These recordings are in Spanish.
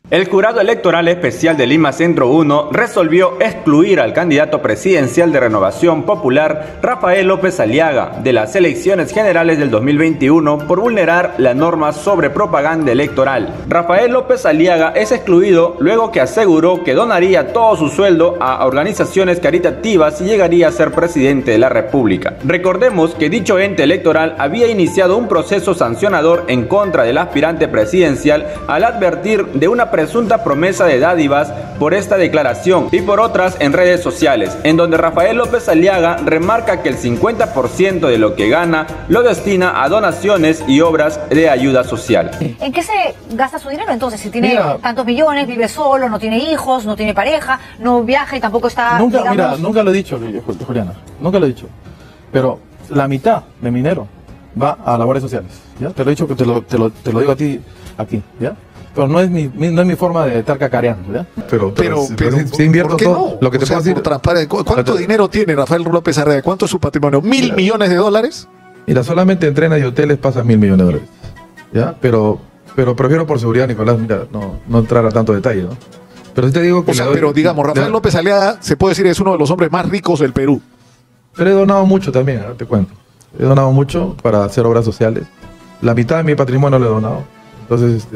El Jurado Electoral Especial de Lima Centro 1 resolvió excluir al candidato presidencial de Renovación Popular, Rafael López Aliaga, de las elecciones generales del 2021 por vulnerar la norma sobre propaganda electoral. Rafael López Aliaga es excluido luego que aseguró que donaría todo su sueldo a organizaciones caritativas y llegaría a ser presidente de la República. Recordemos que dicho ente electoral había iniciado un proceso sancionador en contra del aspirante presidencial al advertir de una presunta promesa de dádivas por esta declaración y por otras en redes sociales, en donde Rafael López Aliaga remarca que el 50% de lo que gana lo destina a donaciones y obras de ayuda social. ¿En qué se gasta su dinero entonces? Si tiene tantos millones, vive solo, no tiene hijos, no tiene pareja, no viaja y tampoco está... Nunca lo he didicho, Juliana, nunca lo he dicho, pero la mitad de mi dinero va a labores sociales, ¿ya? Te lo he dicho, te lo digo a ti aquí, ¿ya? Pero no es mi forma de estar cacareando, ¿ya? Pero si invierto todo, no? Lo que te puedo decir... ¿Cuánto dinero tiene Rafael López Aliaga? ¿Cuánto es su patrimonio? ¿1.000 millones de dólares? Mira, solamente en trenes y hoteles pasan 1.000 millones de dólares, ¿ya? Pero prefiero por seguridad, Nicolás, mira, no entrar a tanto detalle, ¿no? Pero sí te digo que... pero digamos, Rafael López Aliaga se puede decir es uno de los hombres más ricos del Perú. Pero he donado mucho también, te cuento. He donado mucho para hacer obras sociales. La mitad de mi patrimonio lo he donado. Entonces,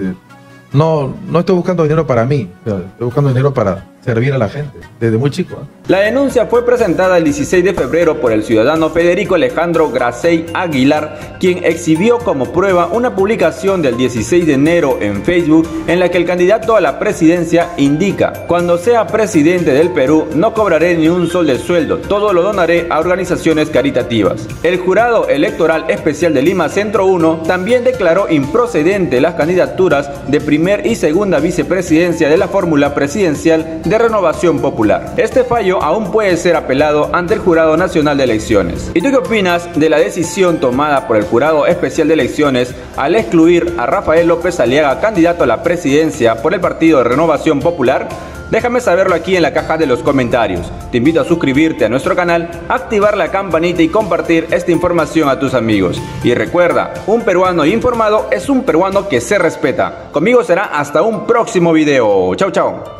no estoy buscando dinero para mí, estoy buscando dinero para servir a la gente, desde muy chico. La denuncia fue presentada el 16 de febrero por el ciudadano Federico Alejandro Gracey Aguilar, quien exhibió como prueba una publicación del 16 de enero en Facebook en la que el candidato a la presidencia indica: cuando sea presidente del Perú no cobraré ni un sol de sueldo, todo lo donaré a organizaciones caritativas. El Jurado Electoral Especial de Lima Centro 1 también declaró improcedente las candidaturas de primer y segunda vicepresidencia de la fórmula presidencial de Renovación Popular. Este fallo aún puede ser apelado ante el Jurado Nacional de Elecciones. ¿Y tú qué opinas de la decisión tomada por el Jurado Especial de Elecciones al excluir a Rafael López Aliaga, candidato a la presidencia por el Partido de Renovación Popular? Déjame saberlo aquí en la caja de los comentarios. Te invito a suscribirte a nuestro canal, activar la campanita y compartir esta información a tus amigos. Y recuerda, un peruano informado es un peruano que se respeta. Conmigo será hasta un próximo video. Chau, chau.